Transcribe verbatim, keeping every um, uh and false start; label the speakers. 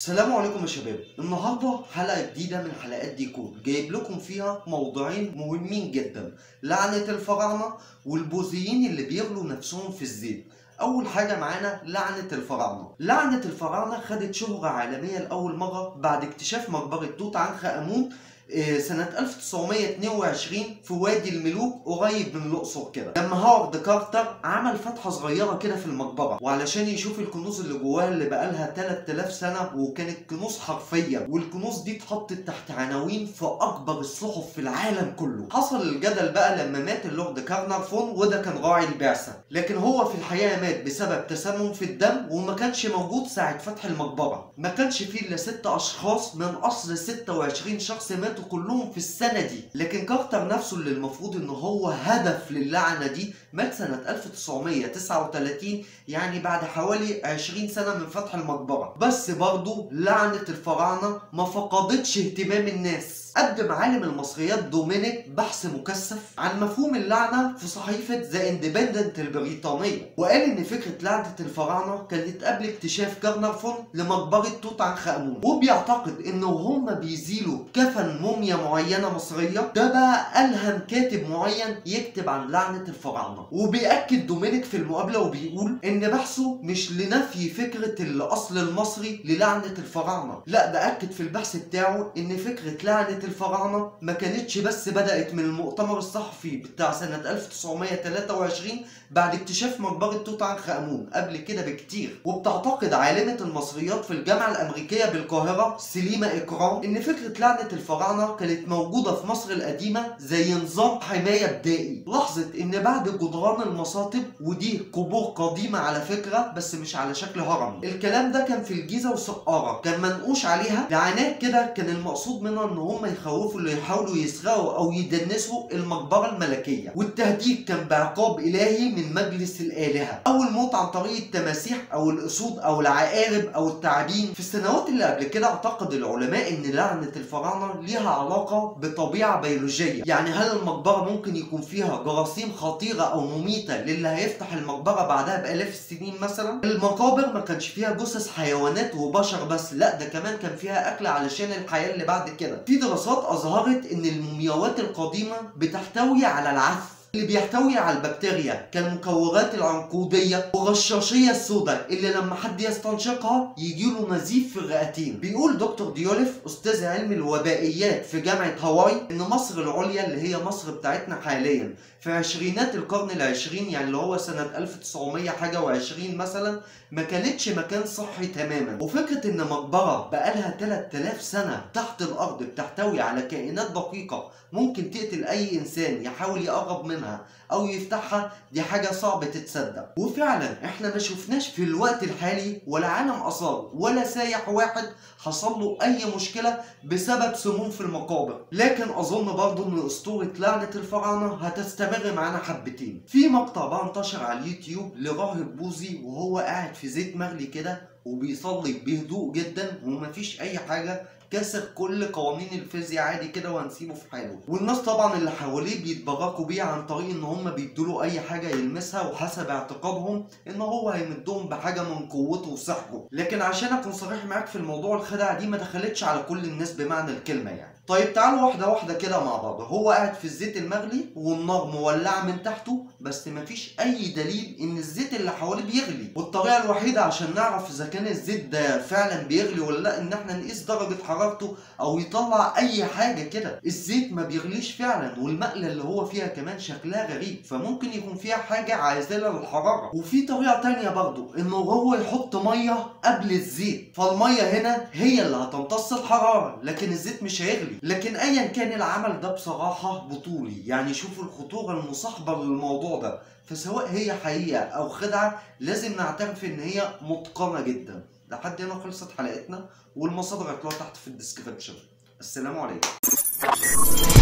Speaker 1: السلام عليكم يا شباب. النهارده حلقه جديده من حلقات ديكور، جايب لكم فيها موضوعين مهمين جدا: لعنه الفراعنه والبوذيين اللي بيغلوا نفسهم في الزيت. اول حاجه معانا لعنه الفراعنه. لعنه الفراعنه خدت شهره عالميه لاول مره بعد اكتشاف مقبره توت عنخ امون سنة ألف وتسعمية اتنين وعشرين في وادي الملوك قريب من الأقصر كده، لما هوارد كارتر عمل فتحة صغيرة كده في المقبرة وعلشان يشوف الكنوز اللي جواها اللي بقالها تلات آلاف سنة، وكانت كنوز حرفية، والكنوز دي اتحطت تحت عناوين في أكبر الصحف في العالم كله. حصل الجدل بقى لما مات اللورد كارنارفون، وده كان راعي البعثة، لكن هو في الحقيقة مات بسبب تسمم في الدم وما كانش موجود ساعة فتح المقبرة. ما كانش فيه إلا ست أشخاص من أصل ستة وعشرين شخص ماتوا كلهم في السنة دي، لكن كارتر نفسه اللي المفروض ان هو هدف للعنة دي مات سنة ألف وتسعمية تسعة وتلاتين، يعني بعد حوالي عشرين سنة من فتح المقبرة. بس برضه لعنة الفراعنة ما فقدتش اهتمام الناس. قدم عالم المصريات دومينيك بحث مكثف عن مفهوم اللعنة في صحيفة ذا اندبندنت البريطانية، وقال ان فكرة لعنة الفراعنة كانت قبل اكتشاف كارنارفون لمقبرة توت عنخ امون، وبيعتقد انه هم بيزيلوا كفن موميا معينة مصرية، ده بقى ألهم كاتب معين يكتب عن لعنة الفراعنة. وبيأكد دومينيك في المقابلة وبيقول ان بحثه مش لنفي فكرة الأصل المصري للعنة الفراعنة، لا ده أكد في البحث بتاعه ان فكرة لعنة الفراعنة ما كانتش بس بدأت من المؤتمر الصحفي بتاع سنة ألف وتسعمية تلاتة وعشرين بعد اكتشاف مقبرة توت عنخ امون، قبل كده بكتير. وبتعتقد عالمة المصريات في الجامعة الأمريكية بالقاهرة سليمة إكرام ان فكرة لعنة الفراعنة كانت موجودة في مصر القديمة زي نظام حماية بدائي. لاحظت ان بعد جدران المصاطب، ودي قبور قديمة على فكرة بس مش على شكل هرم، الكلام ده كان في الجيزة وسقارة، كان منقوش عليها لعنات كده، كان المقصود منها ان هم يخوفوا اللي يحاولوا يسرقوا او يدنسوا المقبرة الملكية، والتهديد كان بعقاب الهي من مجلس الآلهة، او الموت عن طريق التماسيح او الاسود او العقارب او التعابين. في السنوات اللي قبل كده اعتقد العلماء ان لعنة الفراعنة ليها علاقة بطبيعة بيولوجية، يعني هل المقبرة ممكن يكون فيها جراثيم خطيرة او مميتة للي هيفتح المقبرة بعدها بآلاف السنين مثلا؟ المقابر ما كانش فيها جثث حيوانات وبشر بس، لا ده كمان كان فيها اكل علشان الحياة اللي بعد كده. في دراسات اظهرت ان المومياوات القديمة بتحتوي على العفن اللي بيحتوي على البكتيريا كالمكورات العنقودية والرشاشية السوداء اللي لما حد يستنشقها يجيله نزيف في الرئتين. بيقول دكتور ديوليف أستاذ علم الوبائيات في جامعة هاواي إن مصر العليا اللي هي مصر بتاعتنا حاليا في عشرينات القرن العشرين، يعني اللي هو سنة ألف وتسعمية حاجة وعشرين مثلا، ما كانتش مكان صحي تماما. وفكرة إن مقبرة بقالها تلات آلاف سنة تحت الأرض بتحتوي على كائنات دقيقة ممكن تقتل أي إنسان يحاول يقرب منها أو يفتحها، دي حاجة صعبة تتصدق. وفعلا إحنا ما شفناش في الوقت الحالي ولا عالم آثار ولا سايح واحد حصل له أي مشكلة بسبب سموم في المقابر، لكن أظن برضه إن أسطورة لعنة الفراعنة هتستمر معانا حبتين. في مقطع بقى انتشر على اليوتيوب لراهب بوذي وهو قاعد في زيت مغلي كده وبيصلي بهدوء جدا ومفيش أي حاجة، كسر كل قوانين الفيزياء عادي كده وهنسيبه في حاله. والناس طبعا اللي حواليه بيتبركوا بيه عن طريق ان هم بيدوله اي حاجه يلمسها، وحسب اعتقادهم ان هو هيمدهم بحاجه من قوته وسحره. لكن عشان اكون صريح معاك في الموضوع، الخدعه دي ما دخلتش على كل الناس بمعنى الكلمه يعني. طيب تعالوا واحده واحده كده مع بعض. هو قاعد في الزيت المغلي والنار مولعه من تحته، بس مفيش اي دليل ان الزيت اللي حواليه بيغلي. والطريقه الوحيده عشان نعرف اذا كان الزيت ده فعلا بيغلي ولا لا ان احنا نقيس درجه حرارته او يطلع اي حاجه كده. الزيت ما بيغليش فعلا، والمقله اللي هو فيها كمان شكلها غريب، فممكن يكون فيها حاجه عازله للحراره. وفي طريقه تانيه برضو انه هو يحط ميه قبل الزيت، فالميه هنا هي اللي هتمتص الحراره لكن الزيت مش هيغلي. لكن ايا كان العمل ده بصراحه بطولي، يعني شوفوا الخطوره المصاحبه للموضوع ده، فسواء هي حقيقه او خدعه لازم نعترف ان هي متقنه جدا. لحد هنا خلصت حلقتنا، والمصادر هتلاقوها تحت في الديسكربشن. السلام عليكم.